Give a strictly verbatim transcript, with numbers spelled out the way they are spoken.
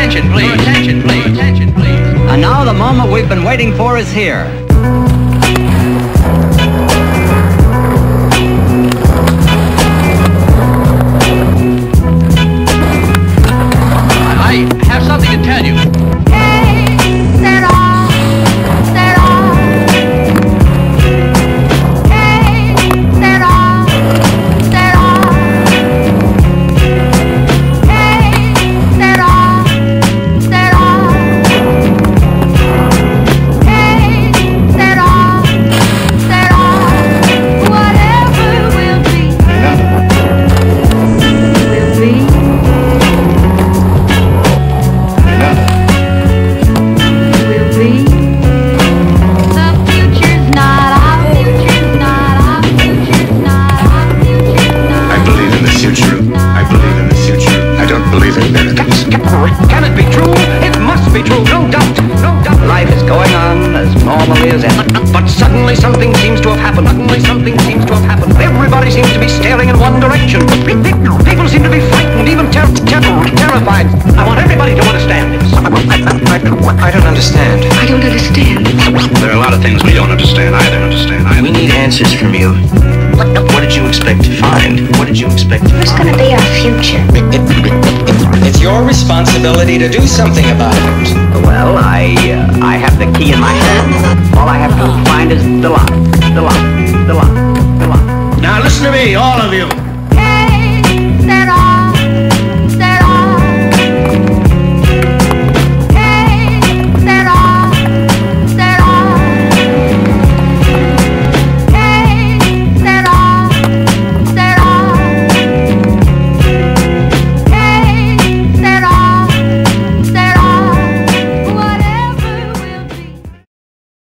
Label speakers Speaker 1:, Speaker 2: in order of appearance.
Speaker 1: attention, please. Your attention, please. Your attention, please.
Speaker 2: And now the moment we've been waiting for is here.
Speaker 1: I have something to tell you.
Speaker 3: Hey, set off, set off. Hey, set off, set off. Hey, set off, set off. Hey, set off, set off. Whatever will be, will be. Will be. The future's not our future's not our future's not our future's not.
Speaker 4: I believe in the future. I believe in the future. I don't believe in miracles.
Speaker 1: Can it be true? It must be true, no doubt, no doubt.
Speaker 2: Life is going on as normally as ever.
Speaker 1: But suddenly something seems to have happened. Suddenly something seems to have happened. Everybody seems to be staring in one direction. People seem to be frightened, even ter- ter- terrified. I want everybody to understand this.
Speaker 4: I, I, I don't understand.
Speaker 3: I don't understand.
Speaker 4: There are a lot of things we don't understand. I don't understand. I, we need answers from you. What, what did you expect to find? What did you expect to
Speaker 3: Who's gonna be our future?
Speaker 5: It's your responsibility to do something about it.
Speaker 2: Well, I uh, I have the key in my hand. All I have to find is the lock. The lock. The lock. The lock.
Speaker 1: Now listen to me, all of you.